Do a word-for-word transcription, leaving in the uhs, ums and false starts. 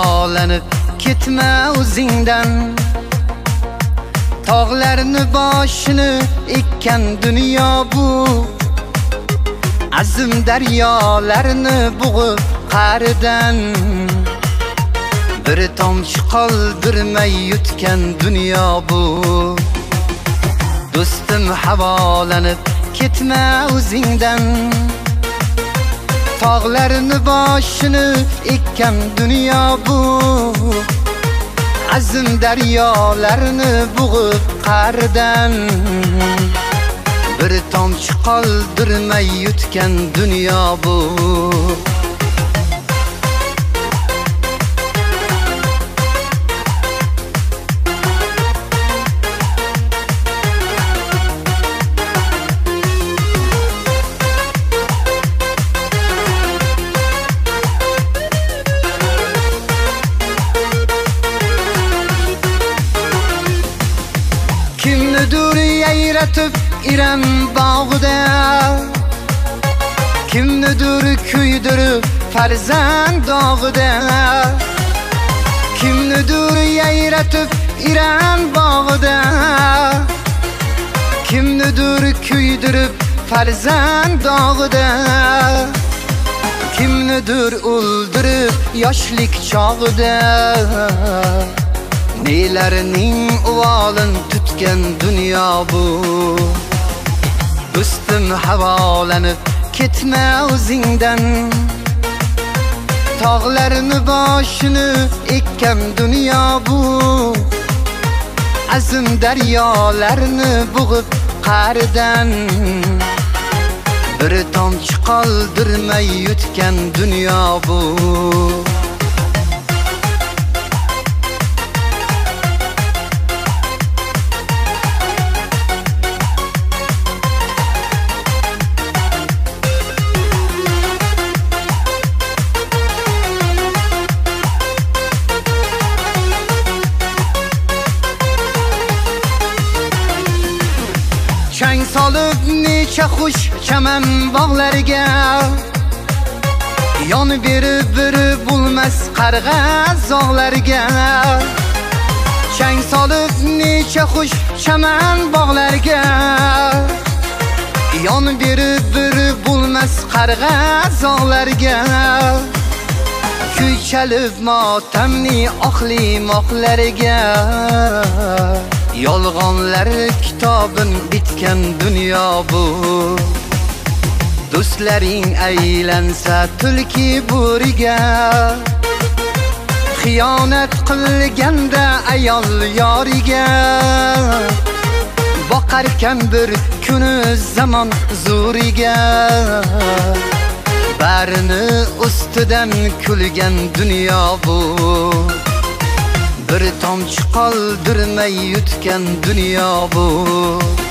havolanib ketma o'zingdan. Tog'larni boshini ekkan dunyo bu, azim daryolarni bug'ib qa'ridan. Bir tomchi qoldirmay yutgan dunyo bu. Do'stim havolanib ketma o'zingdan. Tog'larni boshini ekkan dunyo bu, azim daryolarni bug'ib qa'ridan. Bir tomchi qoldirmay yutgan dunyo bu. Kimnidir yayratib İrem bağda, kimnidir kuydirib farzand dog'ida. Kimnidir yayratib İrem bağda, kimnidir kuydirib farzand dog'ida. Kimnidir o'ldirib yoshlik chog'ida. Nelarning uvolin tutgan dunyo bu. Do'stim havolanib ketma o'zingdan. Tog'larni boshini ekkan dunyo bu, azim daryolarni bug'ib qa'ridan. Bir tomchi qoldirmay yutgan dunyo bu. Chang solib necha xush chaman bog'lariga, yon berib biri bo'lmas qarg'a zog'larga. Chang solib necha xush chaman bog'lariga, yon berib biri bo'lmas qarg'a zog'larga. Kuy chalib motamni oqli moqlariga, yolg'onlar kitobin bitgan dunyo bu. Do'stlaring aylansa tulki bo'riga, xiyonat qilganda ayol yoriga. Boqarkan bir kuni zamon zo'riga, barini ustidan kulgan dunyo bu. Bir tomchi qoldirmay yutgan dunyo bu.